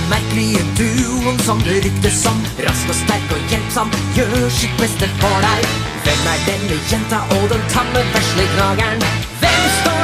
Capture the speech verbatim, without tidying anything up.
merkelige duoen som det ryktes om. Rask og sterk og hjelpsom, gjør sitt beste for deg. Hvem er denne jenta og den tamme vesle knageren? Hvem står